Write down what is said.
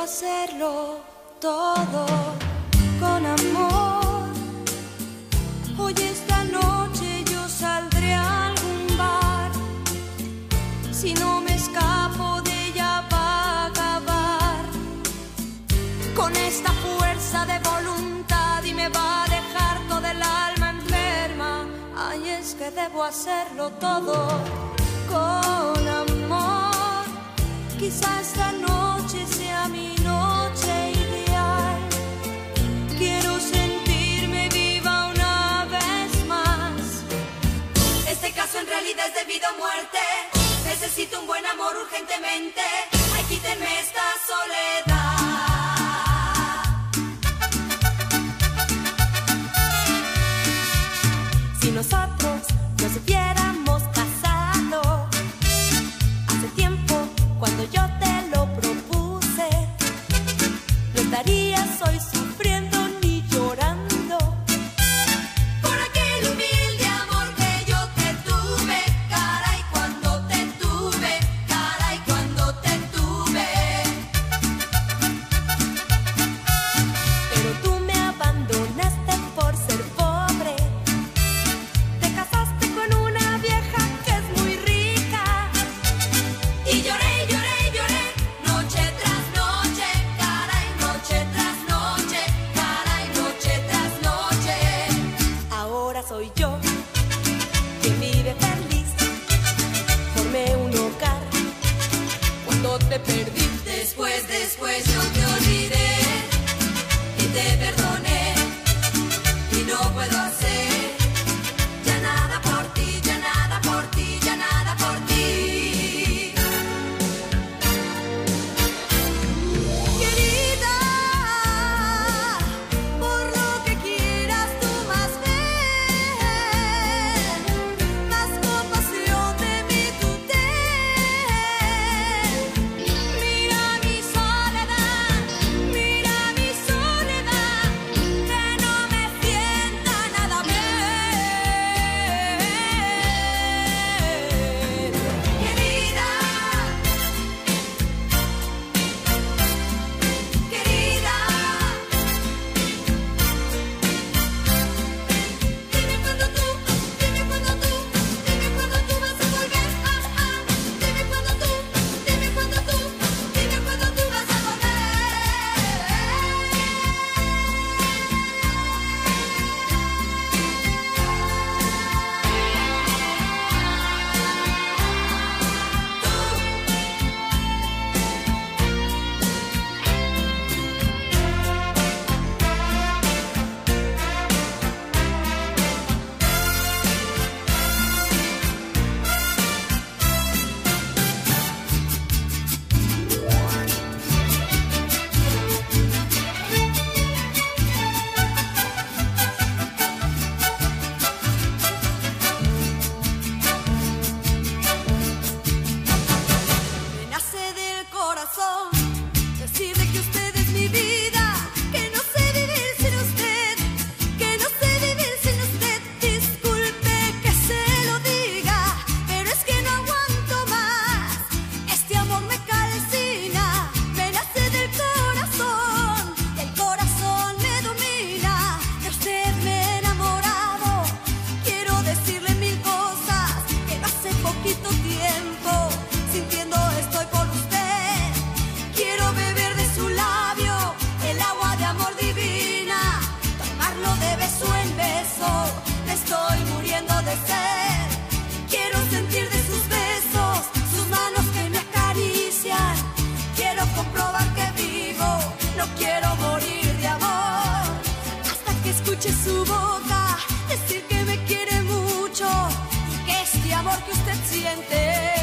hacerlo todo con amor. Hoy esta noche yo saldré a algún bar. Si no me escapo de ella va a acabar con esta fuerza de voluntad y me va a dejar toda el alma enferma. Ay, es que debo hacerlo todo con amor. Quizá esta noche sea mi noche ideal. Quiero sentirme viva una vez más. Este caso en realidad es de vida o muerte. Necesito un buen amor urgentemente. Ay, quítenme esta soledad. Si nosotros nos hubiéramos casado hace tiempo, cuando yo te lo propuse, no estarías hoy sufriendo ni llorando Por aquel humilde amor que yo te tuve. Caray, cuando te tuve. Caray, cuando te tuve. pero tú me abandonaste por ser pobre. Te casaste con una vieja que es muy rica Y lloré, lloré, lloré. Noche tras noche. Caray, noche tras noche. Caray, noche tras noche. ahora soy yo quien vive feliz. Formé un hogar cuando te perdí. Después yo te olvidé y te perdoné y no puedo hacer ya nada por ti, ya nada por ti, ya nada por ti. Querida, por lo que quieras tú más ven, más compasión de mí tú ten. Mira mi soledad, que no me sienta nada bien. Querida, querida, dime cuándo tú vas a volver. Dime cuándo tú vas a Me nace del corazón decirle que usted es mi vida, que no sé vivir sin usted, que no sé vivir sin usted. Disculpe que se lo diga, pero es que no aguanto más. Este amor me calcina, me nace del corazón, y el corazón me domina. De usted me he enamorado, quiero decirle mil cosas que no hace poquito tiempo sintiendo estoy por usted. Quiero beber de su labio el agua de amor divina, tomarlo de beso en beso, me estoy muriendo de sed. Quiero sentir de sus besos, sus manos que me acarician. Quiero comprobar que vivo, no quiero morir de amor. Hasta que escuche su boca decir que me quiere mucho y que este amor que usted siente